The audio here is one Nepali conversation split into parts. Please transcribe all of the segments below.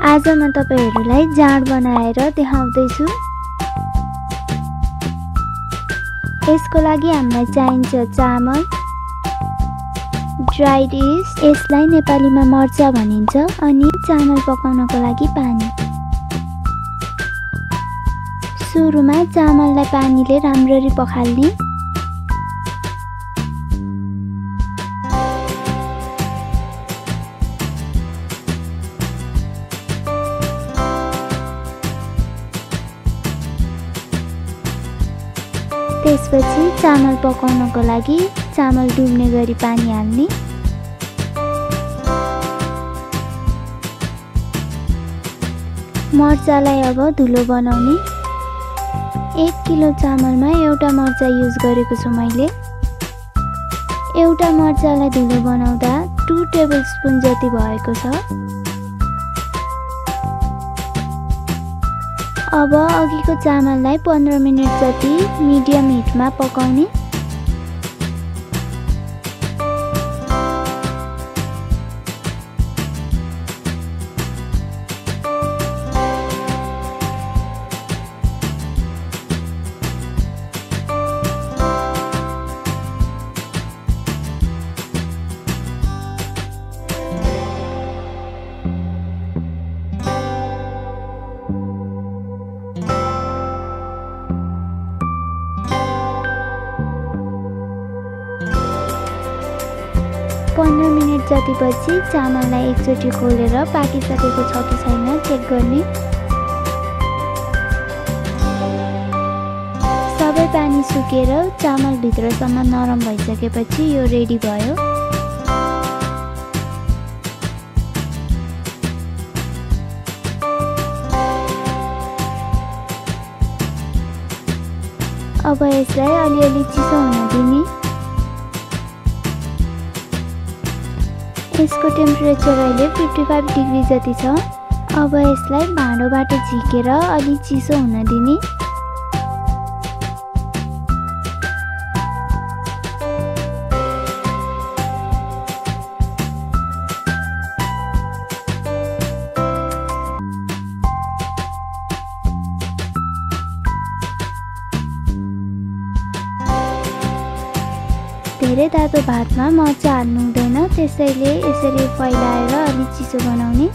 आज म तपाईहरुलाई जाँड बनाएर देखाउँदै छु। यसको लागि हामीलाई चाहिन्छ चामल, ड्राइड इस्ट, यसलाई नेपालीमा मर्चा भनिन्छ, अनि चामल पकाउनको लागि पानी। सुरुमा चामललाई पानीले राम्ररी पखाल्ने। त्यसपछि चामल पकाउनको लागि चामल डुब्ने गरी पानी हाल्ने। मर्चालाई अब धुलो बनाउने। 1 किलो चामलमा एउटा मर्चा युज गरेको छु मैले। एउटा मर्चालाई धुलो बनाउँदा 2 टेबलस्पुन जति भएको छ। अब अघिको चामललाई 15 मिनेट जति मिडियम हिटमा पकाउने। मिनेट जतिपछि चामललाई एकचोटि खोलेर पाकिसकेको छ कि छैन चेक गर्ने। सबै पानी सुकेर चामल भित्रसम्म नरम भइसकेपछि यो रेडी भयो। अब यसलाई अलिअलि चिसो हुन दिने। यसको टेम्परेचर अहिले 55 डिग्री जति छ। अब यसलाई भाँडोबाट झिकेर अलि चिसो हुन दिने। धेरै तातो भातमा मर्चा हाल्नु हुँदैन, त्यसैले यसरी फैलाएर अलि चिसो बनाउने।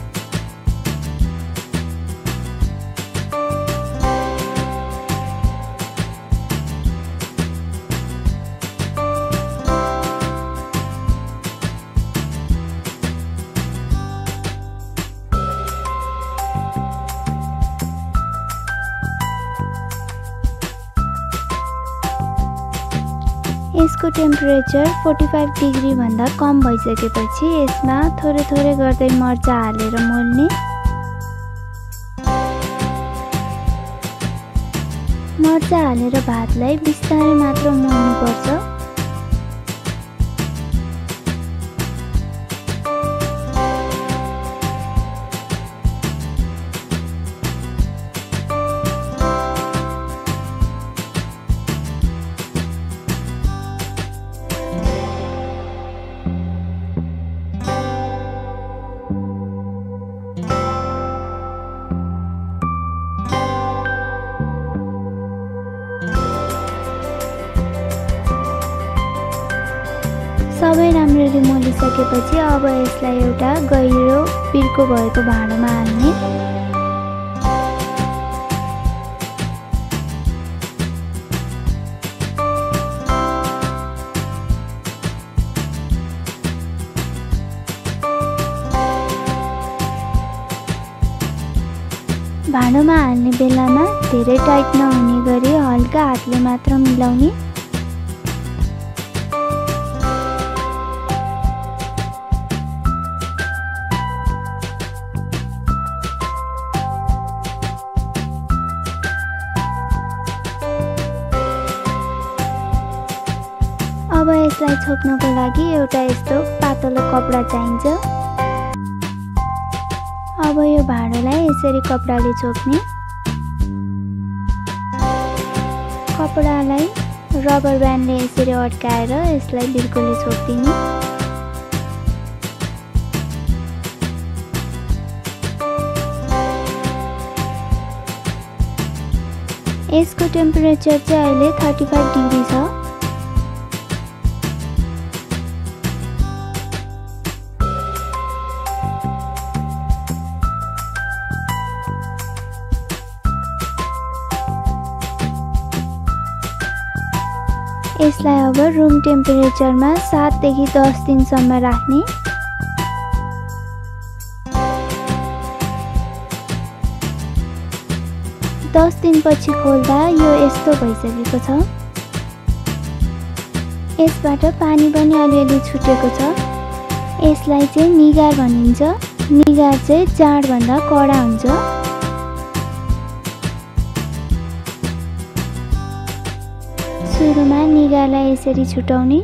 यसको टेम्परेचर 45 डिग्री भन्दा कम भइसकेपछि यसमा थोरै थोरै गर्दै मर्चा हालेर मोल्ने। मर्चा हालेर भातलाई बिस्तारै मात्र मोल्नुपर्छ। सबै राम्ररी मोलिसकेपछि अब यसलाई एउटा गहिरो पिर्को भएको भाँडोमा हाल्ने। भाँडोमा हाल्ने बेलामा धेरै टाइट नहुने गरी हल्का हातले मात्र मिलाउने। अब यसलाई छोप्नको लागि एउटा यस्तो पातलो कपडा चाहिन्छ। अब यो भाँडोलाई यसरी कपडाले छोप्ने। कपडालाई रबर ब्यान्डले यसरी अड्काएर यसलाई बिर्कोले छोपिदिने। यसको टेम्परेचर चाहिँ अहिले 35 डिग्री छ। यसलाई अब रुम टेम्परेचरमा 7 देखि 10 दिनसम्म राख्ने। दस दिनपछि खोल्दा यो यस्तो भइसकेको छ। यसबाट पानी पनि अलिअलि छुटेको छ। यसलाई चाहिँ निगार भनिन्छ। निगार चाहिँ जाँडभन्दा कडा हुन्छ। सुरुमा निगारलाई यसरी छुटाउने।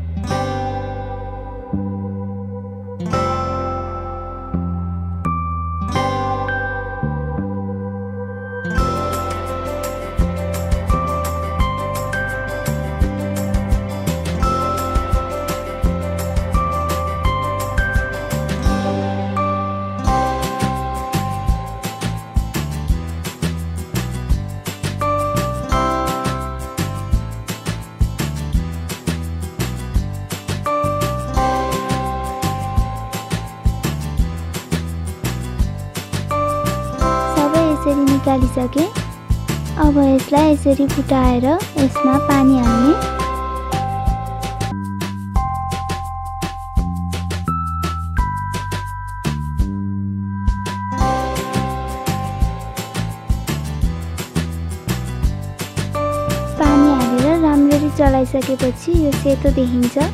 यसरी निकालिसके। अब यसलाई यसरी फुटाएर यसमा पानी हाल्ने। पानी हालेर राम्ररी चलाइसकेपछि यो सेतो देखिन्छ।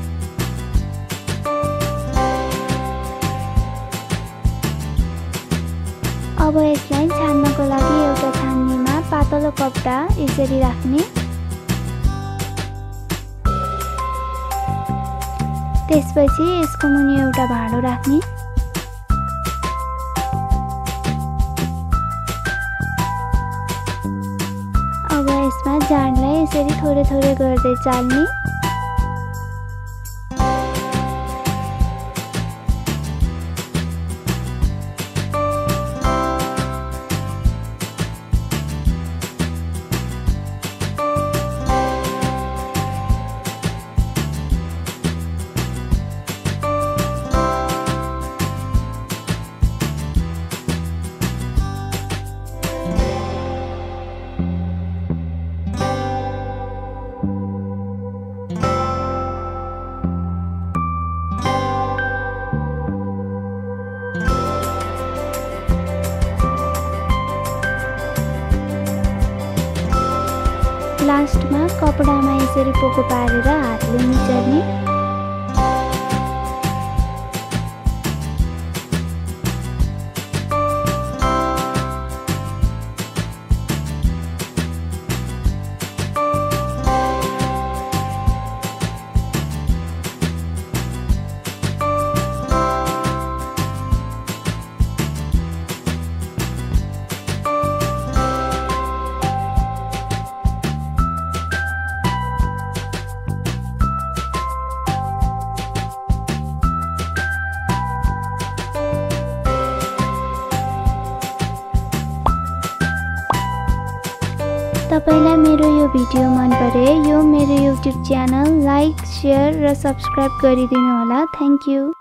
अब यसलाई छान्नको लागि एउटा छान्नीमा पातलो कपडा यसरी राख्ने। त्यसपछि यसको मुनि एउटा भाँडो राख्ने। अब यसमा जाँडलाई यसरी थोरै थोरै गर्दै चाल्ने। लास्टमा कपडामा यसरी पोको पारेर हातले निचर्ने। तपाईलाई मेरो यो भिडियो मन परे यो मेरो YouTube च्यानल लाइक, शेयर र सब्स्क्राइब गरिदिनु होला। Thank you.